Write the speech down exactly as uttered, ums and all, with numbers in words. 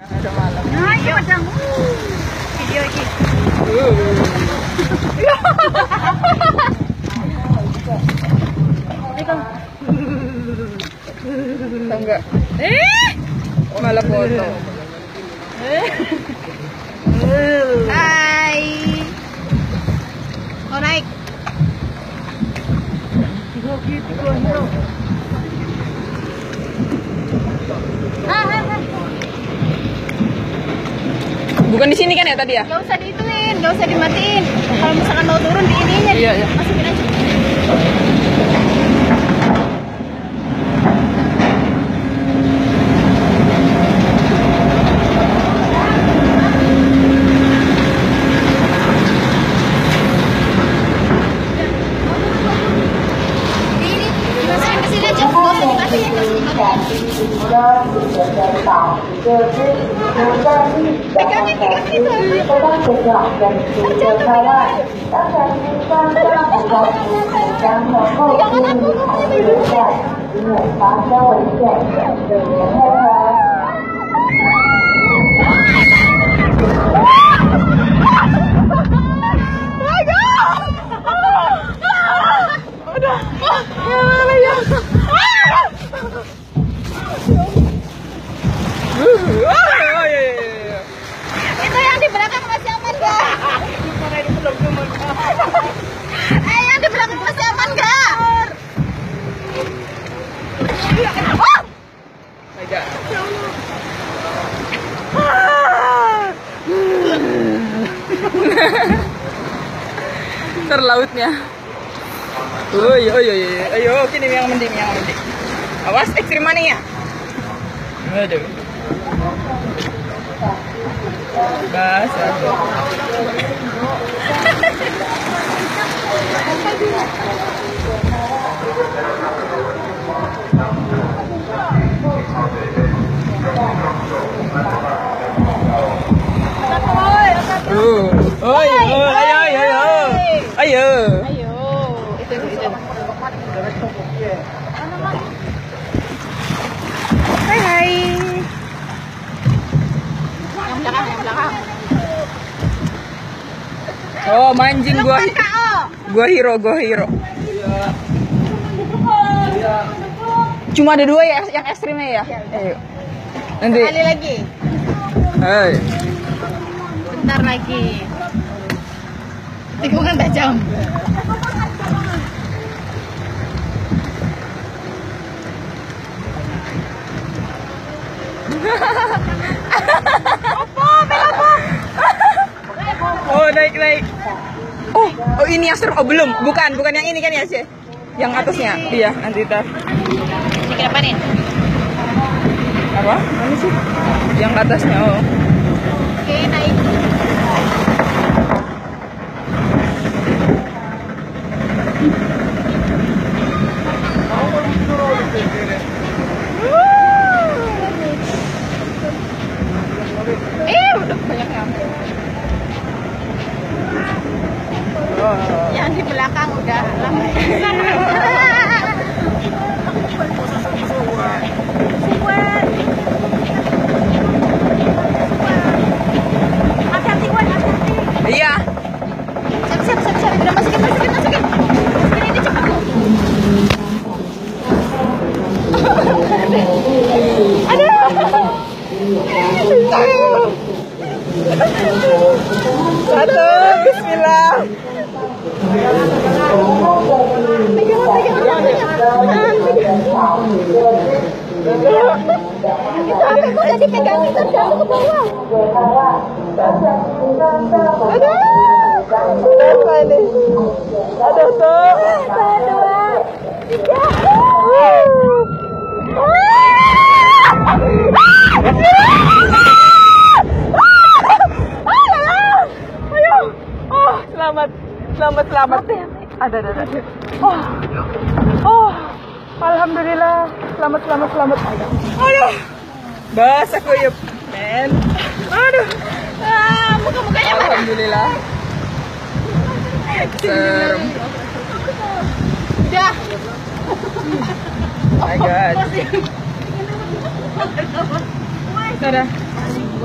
Udah malam. Nah, iya macam video ini. Enggak. Eh, malah foto. Hai. Kau naik. Bukan di sini kan ya tadi ya? Gak usah diituin, gak usah dimatiin. Kalau misalkan mau turun di ininya, iya, iya. masukin aja. Itu yang di belakang masih aman gak? Eh, yang di belakang masih aman gak? Oh! Terlautnya. Oh iya, oh iya, iya. Ayo, kini yang mending, yang mending. Awas, ekstrim mana ya? Aduh. Basah. Uh, oh iya, ayo, ayo, ayo, ayo. Ayo, itu itu itu. Hai hai. Yang belakang, yang belakang. Oh, mancing gua. K O. Gua hero, gua hero. Cuma ada dua ya yang ekstrimnya ya? Ayo. Nanti. Sekali lagi. Hai. Bentar lagi. Tikungan tajam. Oh, naik naik. Oh, oh ini yang serem. Oh, belum. Bukan, bukan yang ini kan ya, sih. Yang atasnya. Iya, nanti tar. Ini kenapa nih? Apa? Mana sih? Yang atasnya. Oh. Oke, naik. Eh, udah banyak yang. Oh. Yang di belakang udah lama. Iya. Siap, siap, siap, siap. Udah masukin, masukin, masukin. Masukin ini cepat. Aduh. Satu, bismillah. Pegangan, pegangan, pegangan. Sampai kok jadi pegang itu jatuh ke bawah. Aduh. Apa ini? Aduh tuh. Dua, tiga. Oh, selamat, selamat, selamat. Ada, ada, ada. Oh, oh, alhamdulillah, selamat, selamat, selamat. Aduh, basah kuyup, men. Aduh, Ah, muka-mukanya mana? alhamdulillah. Serem. Udah. Oh my god. Dadah.